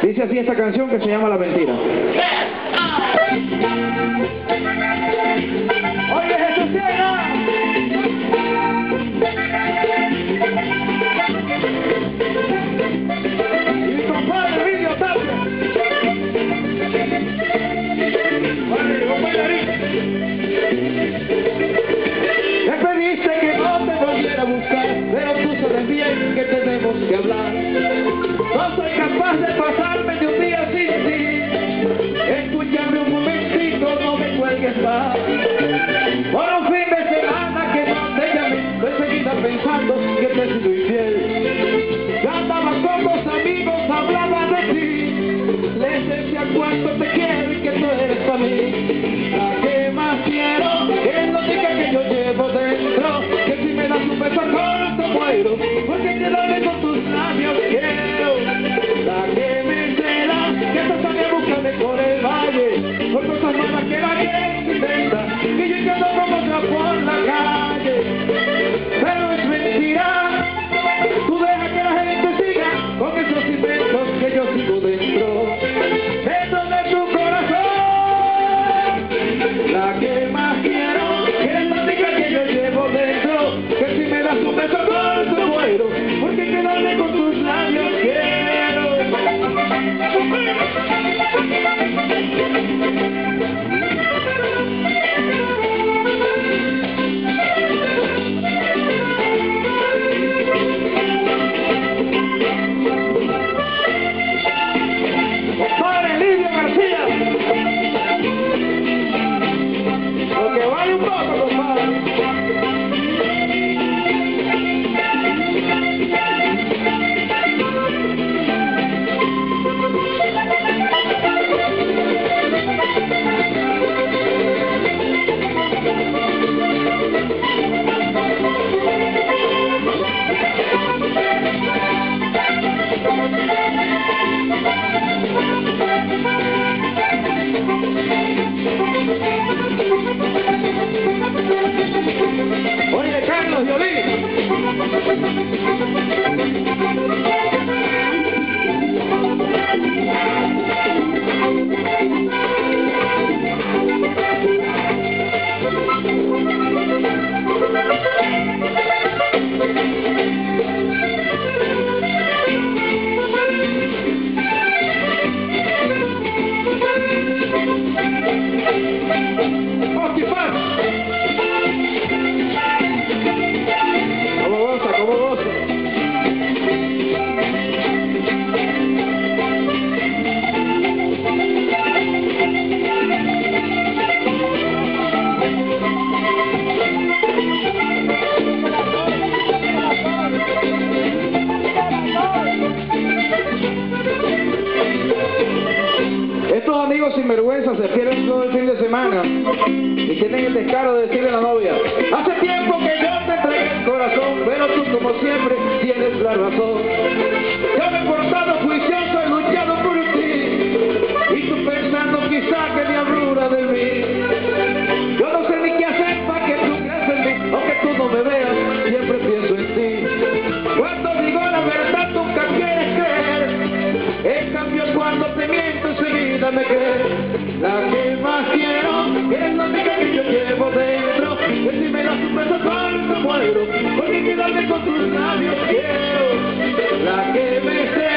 Dice así esta canción que se llama La Mentira. Oye, Jesús Ciega. Y mi compadre Emilio Tapia. Vale, un bailarín. Me pediste que no te volviera a buscar, pero tú sabes bien que tenemos que hablar. No soy capaz de pasarme de un día sin ti. Escúchame un momentito, no me cuelgues más. Por un fin de semana que no te llamé, estoy seguida pensando que te he sido infiel. Ya andaba con dos amigos, hablaba de ti. Les decía cuánto te quiero y que tú eres para mí. La que más quiero es la única que yo llevo dentro. Que si me das un beso corto muero, porque quedarme con tus labios quiero. La que me cela, que esta sale a buscarme por el valle, por cosas malas que nadie intenta, que yo ando como otra por la calle. Pero es mentira, tú deja que la gente siga con esos inventos que yo sigo dentro de tu corazón. La que más quiero es la única que yo llevo dentro, que si me das un beso corto muero, porque quedarme con tus labios quiero. Compadre Lidio García, lo que vale un poco, compadre. Oye, Carlos Violín. Estos amigos sinvergüenzas se pierden todo el fin de semana y tienen el descaro de decirle a la novia: hace tiempo que yo te entregué el corazón, pero tú como siempre tienes la razón. Yo me he portado juicioso, he luchado por ti, y tú pensando quizá que me abrura de mí. Yo no sé ni qué hacer para que tú creas en mí, aunque tú no me veas, siempre pienso en ti. Cuando digo la verdad nunca quieres creer, en cambio cuando te miento enseguida me crees. La que más quiero es la única que yo llevo dentro, que si me das un beso corto muero, porque quedarme con tus labios quiero. La que me